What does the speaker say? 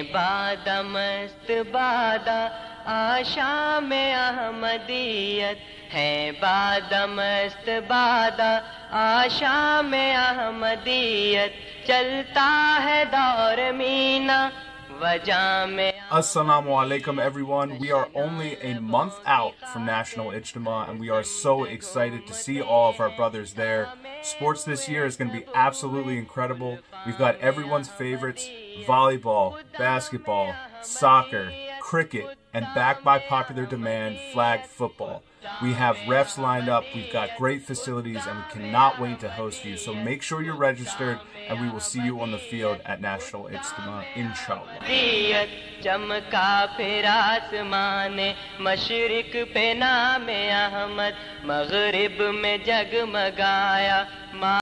बादमस्त बादा आशा में अहमदियत है, बादमस्त बादा आशा में अहमदियत, चलता है दौर मीना वजह में। Assalamu alaikum everyone. We are only a month out from National Ijtema and we are so excited to see all of our brothers there. Sports this year is going to be absolutely incredible. We've got everyone's favorites: volleyball, basketball, soccer, cricket, and backed by popular demand, flag football. We have refs lined up, we've got great facilities, and we cannot wait to host you. So make sure you're registered, and we will see you on the field at National Ijtema, inshallah. चमका फिर आसमान मशरिक पे नाम अहमद, मगरिब में जगमगाया।